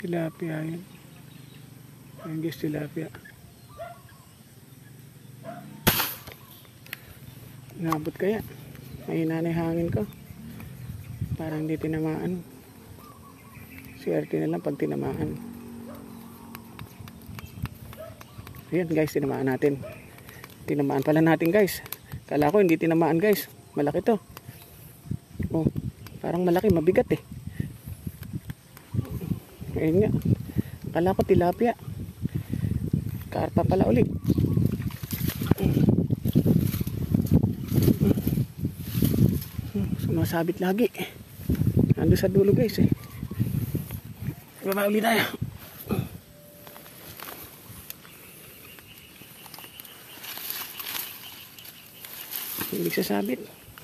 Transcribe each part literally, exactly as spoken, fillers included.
Tilapia yun. Ayun guys, tilapia. Nabot kaya. Mahina na yung hangin ko. Parang hindi tinamaan. Swerte na lang pag tinamaan. Ayan guys, tinamaan natin. Tinamaan pala natin guys. Kala ko hindi tinamaan guys. Malaki to. Oh, parang malaki, mabigat eh. Ayun nga. Kala ko tilapia. Karpa pala ulit. Sumasabit lagi. Ando sa dulo guys eh. Baba ulit tayo. Hindi sasabit.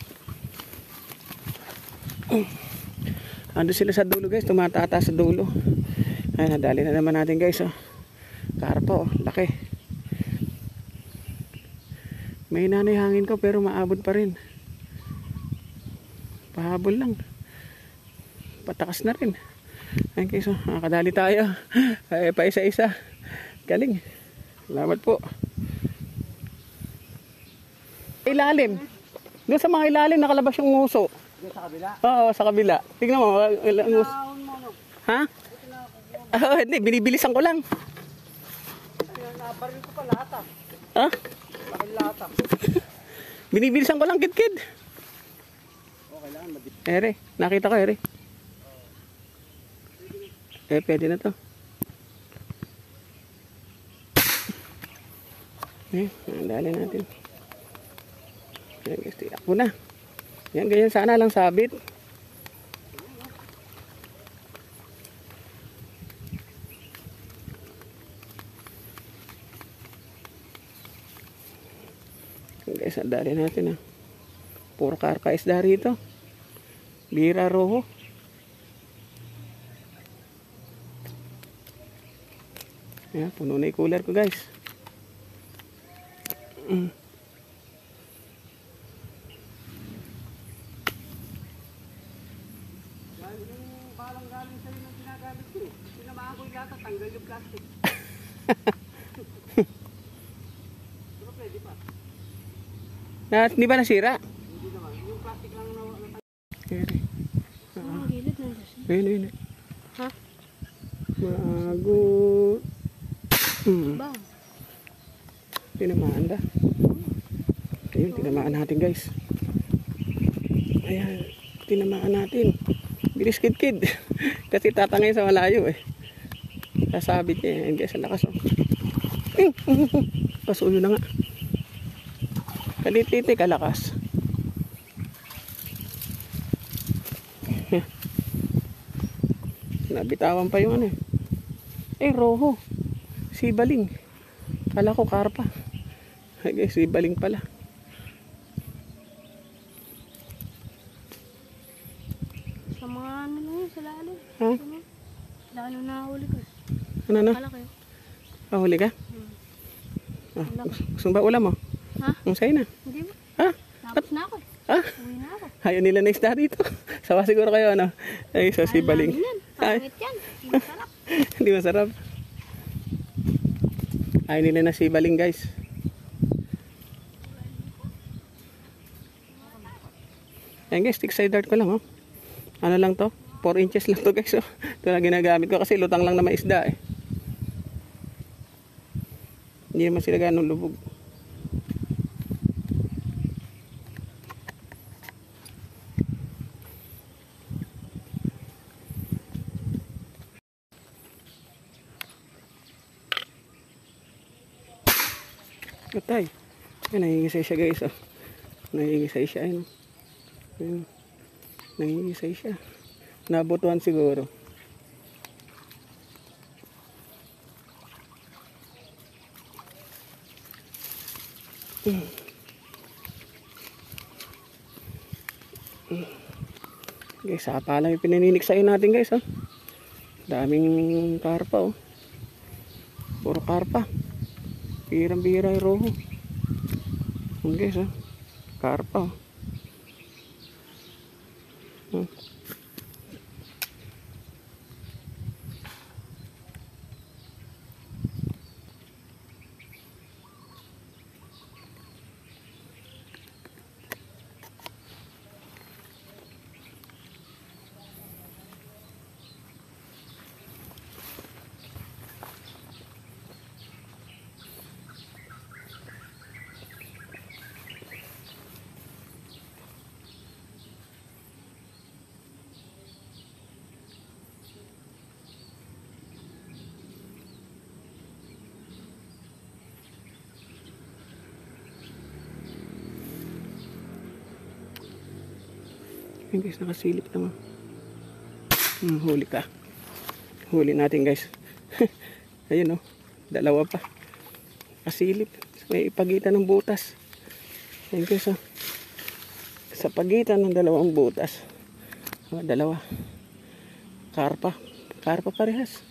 Ando sila sa dulo guys. Tumatata sa dulo. Ay, nadali na naman natin guys oh. Karpa oh. Laki. May nanay hangin ko pero maabot pa rin. Pahabol lang. Patakas na rin. Ayun guys, oh, nakakadali tayo. Ay, pa isa-isa. Galing. Salamat po. Ilalim. Doon sa mga ilalim nakalabas yung nguso. Doon sa kabila? Oo, sa kabila. Tignan mo. Nguso. Ha? Oh, hindi, binibilisan ko lang. Nabaril ko pa lahat ah. Ha? Bakit lahat ah? Binibilisan ko lang, kid-kid. Ere, nakita ko ere. Eh, pwede na to. Eh, nandali natin. Yan guys, tiyak ko na. Yan, ganyan sana lang sabit. Yan guys, nandali natin ah. Puro karka isda rito. Bira roho. Ayan, puno na yung cooler ko guys. Mm. Yung balang galing sa'yo ng ginagamit ko eh. Tinamaan ko yung lata, tanggal yung plastic. Pero pwede pa. Na, di ba nasira? Hindi naman. Yung plastic lang na natanggal. Ere. Ang gilid na siya. Ayun, ayun. Ha? Bago. Hmm. Ba? Tinamaan da. Ayun, tinamaan natin guys. Ayan, tinamaan natin. Bilis kid-kid. Kasi tatangay sa malayo eh. Sasabit niya. Ayun guys, ang lakas oh. Eh, pasuyo na nga. Kalititi kalakas. Nabitawan pa yung ano eh. Eh, roho. Sibaling. Kala ko karpa. Ay guys, sibaling pala. Sa mga ano na yun, sa lalo. Ha? Lalo na huli ko. Ano na? Malaki. Ah, huli ka? Hmm. Ah, gusto mo ba ulam mo? Ha? Ang sayo na. Hindi ba? Ha? Tapos na ako eh. Ha? Uwi na ako. Ayaw nila na isda dito. Sawa siguro kayo ano. Ay, so sibaling. Ay, Pangit yan. Masarap. hindi masarap. Ayaw nila na sibaling guys. Ayan guys, stick side dart ko lang oh. Ano lang to? four inches lang to guys oh. Ito na ginagamit ko kasi lutang lang na may isda eh. Hindi naman sila ganong lubog. Patay. Ayan, nangingisay siya guys oh. Nangingisay siya ayun. Ayun. Nangingisay siya. Nabutuhan siguro. Hmm. Guys, sapa lang yung pinaniniksayin natin guys oh. Daming karpa oh. Puro karpa. Birang-bira yung roho. Ayan guys oh. Karpa oh. Hmm. Ayun guys, nakasilip naman. Hmm, huli ka. Huli natin guys. Ayun oh, dalawa pa. Nakasilip. May pagitan ng butas. Ayun guys oh. Sa pagitan ng dalawang butas. Oh, dalawa. Karpa. Karpa parehas.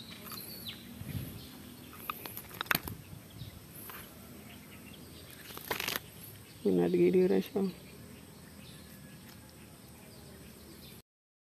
Yung nadigiliran siya.